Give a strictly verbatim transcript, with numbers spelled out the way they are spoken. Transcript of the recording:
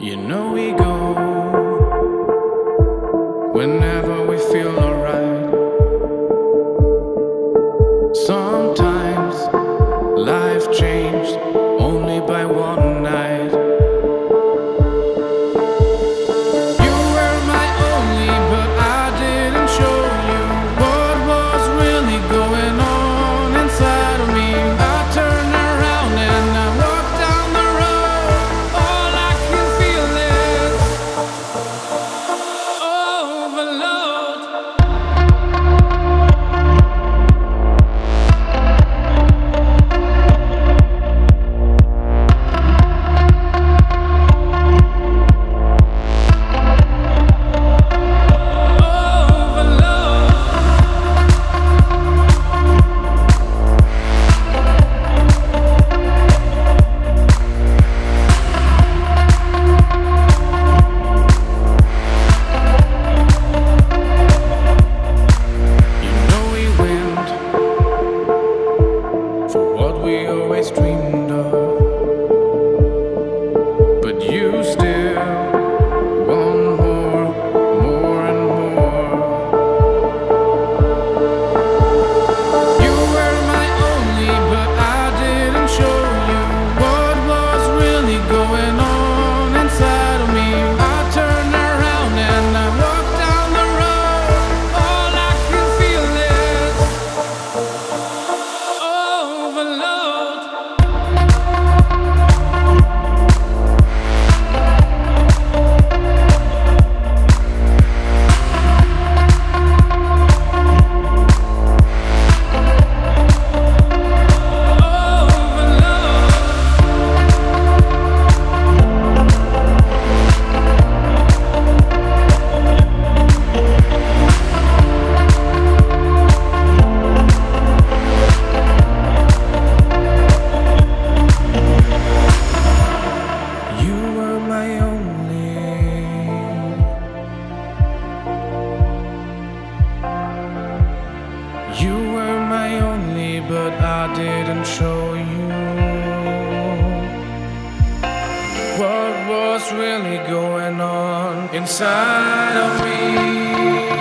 You know we go whenever we feel alright. Sometimes life changed only by one night. You were my only, but I didn't show you what was really going on inside of me. I turned around and I walked down the road. All I can feel is overload. We always dreamed of, but you still want more, more and more. You were my only, but I didn't show you what was really going on inside of me. I turned around and I walked down the road. All I can feel is overload. You were my only, but I didn't show you what was really going on inside of me.